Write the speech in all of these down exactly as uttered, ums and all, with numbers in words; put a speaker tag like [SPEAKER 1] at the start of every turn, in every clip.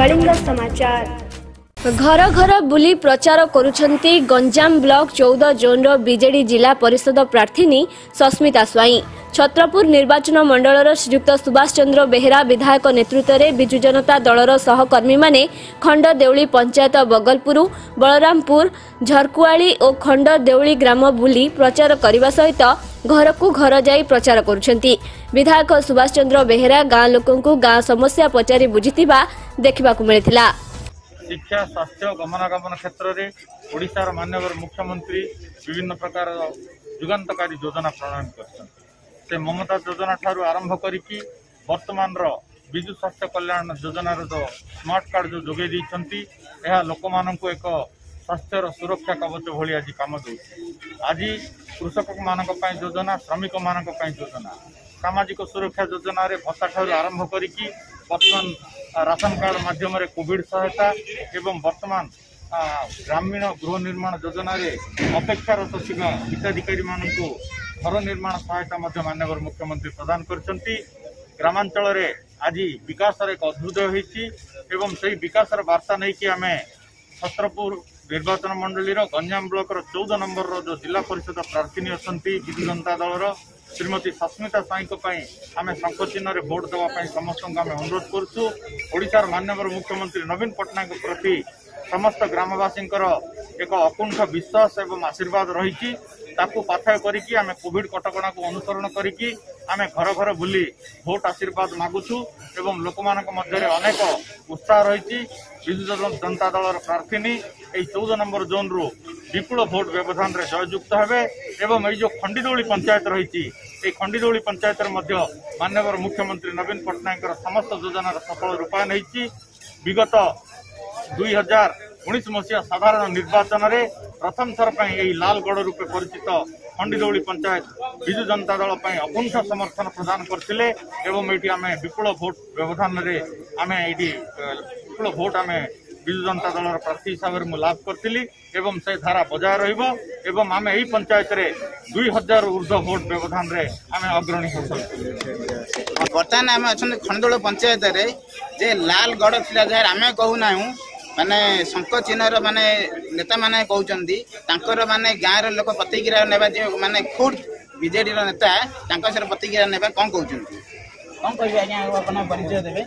[SPEAKER 1] कलिंग समाचार।
[SPEAKER 2] घर घर बुली प्रचार करुछंती गंजाम ब्लॉक चौदह जोन रो बीजेडी जिला परिषद प्रार्थी सस्मिता स्वाई। छत्रपुर निर्वाचन मंडलर श्रीयुक्त सुभाष चंद्र बेहेरा विधायक नेतृत्व में बिजु जनता दलर सहकर्मी माने खंड देउली पंचायत बगलपुर, बलरामपुर, झरकुआली और खंड देउली ग्राम बुली प्रचार करने सहित घर को घर जाई प्रचार करुछंती। विधायक सुभाष चंद्र बेहेरा गाँ लोकों को गाँ समस्या पचारि बुझितिबा देखिबा को मिलिथिला।
[SPEAKER 3] शिक्षा, स्वास्थ्य, गमनागमन क्षेत्र में ओडिशार माननीय मुख्यमंत्री विभिन्न प्रकार जुगान्तकारी योजना प्रणयन कर ममता योजना ठारू आरंभ करिकी वर्तमान विजु स्वास्थ्य कल्याण योजनार जो स्मार्ट कार्ड जो जोगे देइछंती यह लोक मानक एक स्वास्थ्य सुरक्षा कवच भली आज काम दे। आज कृषक मानक पई योजना, श्रमिक मानक पई योजना, सामाजिक सुरक्षा योजना रे भत्ता ठारू आरंभ करिकी वर्तमान राशन कार्ड माध्यम कोविड सहायता एवं वर्तमान ग्रामीण गृह निर्माण योजना रे अपेक्षारत ଥିବା हिताधिकारी मानकु घर निर्माण सहायता माननीय मुख्यमंत्री प्रदान करछंती। ग्रामांचल रे आज विकास एक अभ्युदय होईची एवं सही विकास वार्ता नहीं कि आमे छत्रपुर निर्वाचन मंडली गंजाम ब्लॉक चौदह नंबर रो जो जिला परिषद प्रार्थी अछंती बिजु जनता दलर श्रीमती सस्मिता स्वाई को पई आमे संकोचिन रे वोट देवा पई समस्त आमे अनुरोध करछु। ओडिशार माननीय मुख्यमंत्री नवीन पटनायक प्रति समस्त ग्रामवासी एक अकुंठ विश्वास एवं आशीर्वाद रही ताकू पाथय करिकी आमे कोविड कटकणा को अनुसरण करिकी आमे घर घर बुली भोट आशीर्वाद मागुछु एवं लोकमानक मध्य अनेक उत्साह रही। बिजु जनता दलर प्रार्थी यही चौदह नंबर जोन रु विपुल भोट व्यवधान रे जययुक्त हेबे एवं ये जो खंडीदौली पंचायत रही खंडीदौली पंचायत माननीय मुख्यमंत्री नवीन पटनायक समस्त योजनार सफल रूपायन होईची। विगत दुई हजार उन्नीस मसीहा साधारण निर्वाचन रे प्रथम थर यही लालगढ़ रूपे परिचित खंडीदौली पंचायत बिजु जनता दल अकुंठ समर्थन प्रदान करथिले एवं एठी आमे विपुल भोट व्यवधान रे आमे एठी विपुल भोट आमे बिजु जनता दलर प्रार्थी हिसाब से लाभ करी एवं से धारा बजाय रहिबो एवं आमे एही पंचायत रे दुई हजार ऊर्ध्व भोट व्यवधान रे आमे अग्रणी हासिल
[SPEAKER 4] बर्तमान आमे अछन खंडदौल पंचायत रे जे लालगढ़ थिला जे आमे कहू नाहू माने शंख चिन्हर माने नेता माने कहउचंदी तांकर माने गाँव लोक प्रतिक्रिया नेबा जे माने खुद बीजेडी रो नेता तांका सर प्रतिक्रिया नेबा कोन कहउचंदी कोन कहबे आज्ञा अपन परिचय देबे।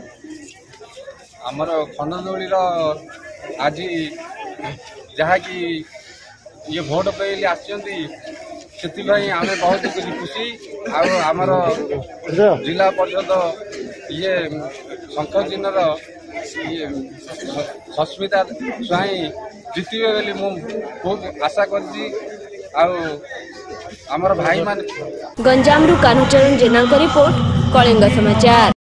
[SPEAKER 5] आमर खंडदौली आज जहाँ कि ये भोट पे आसचंती से आम बहुत खुशी आमर जिला परिषद ये शंख चिन्हर ये सस्मिता स्वाई जीतबे बोली मु बहुत आशा करछि। आमर भाई मान
[SPEAKER 2] गंजाम रु कान्हूचरण जेना रिपोर्ट कलिंग समाचार।